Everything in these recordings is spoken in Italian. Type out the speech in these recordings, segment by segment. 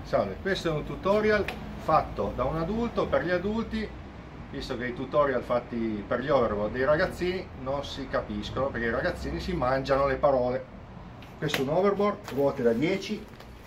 Salve, questo è un tutorial fatto da un adulto per gli adulti, visto che i tutorial fatti per gli overboard dei ragazzini non si capiscono perché i ragazzini si mangiano le parole. Questo è un overboard, ruote da 10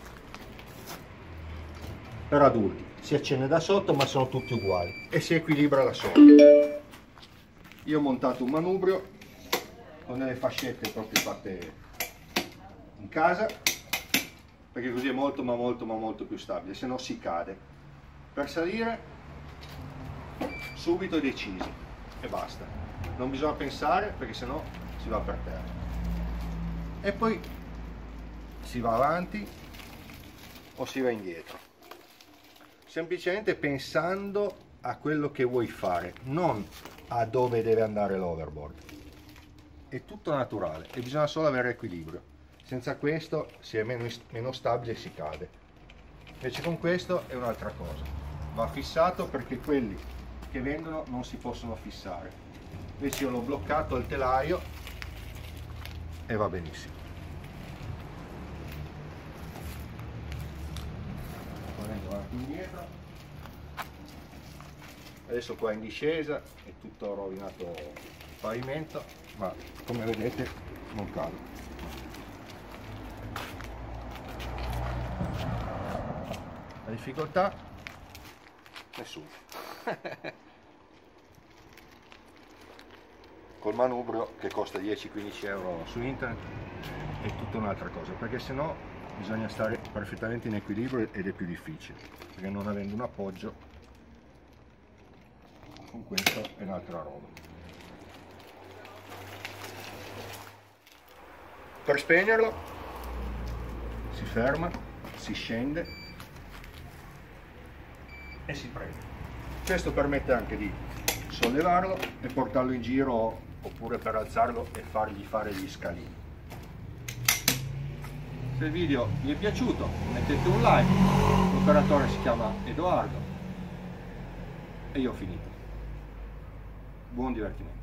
per adulti, si accende da sotto ma sono tutti uguali e si equilibra da solo. Io ho montato un manubrio con delle fascette proprio fatte in casa, perché così è molto ma molto più stabile, se no si cade. Per salire subito decisi e basta, non bisogna pensare perché sennò si va per terra, e poi si va avanti o si va indietro, semplicemente pensando a quello che vuoi fare, non a dove deve andare l'overboard. È tutto naturale e bisogna solo avere equilibrio. Senza questo si è meno stabile e si cade. Invece con questo è un'altra cosa. Va fissato perché quelli che vendono non si possono fissare. Invece io l'ho bloccato al telaio e va benissimo. Correndo avanti e indietro. Adesso qua in discesa è tutto rovinato il pavimento, ma come vedete non cade. La difficoltà? Nessuna. Col manubrio che costa 10-15 euro su internet è tutta un'altra cosa, perché sennò bisogna stare perfettamente in equilibrio ed è più difficile, perché non avendo un appoggio con questo è un'altra roba. Per spegnerlo si ferma, si scende e si prende. Questo permette anche di sollevarlo e portarlo in giro, oppure per alzarlo e fargli fare gli scalini. Se il video vi è piaciuto mettete un like, l'operatore si chiama Edoardo e io ho finito. Buon divertimento.